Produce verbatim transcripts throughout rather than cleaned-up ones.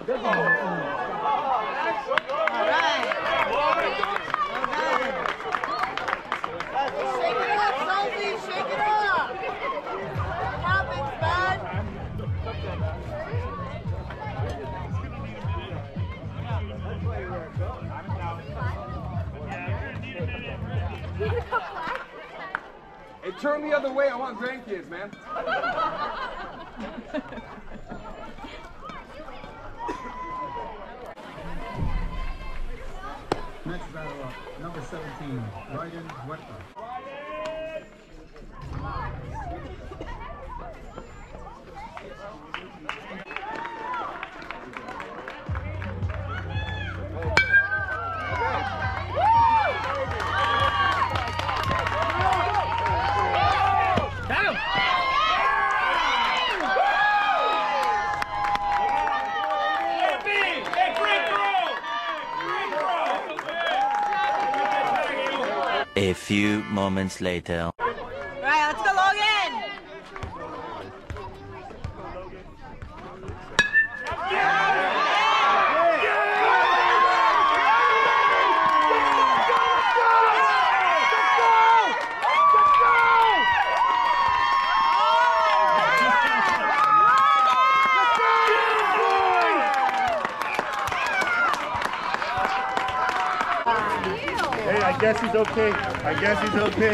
Hey, turn the other way. I want grandkids, man. Next battle up, number seventeen, Ryden Huerta. A few moments later. Right, let's go, Logan! Hey, I guess he's okay. I guess he's okay.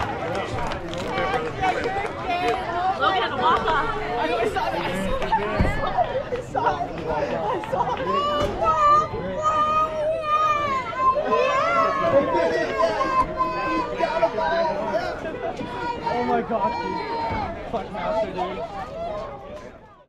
Logan had a walk off. I know, I saw that. I saw it. I saw it. Oh my gosh, dude. Fuck master, dude.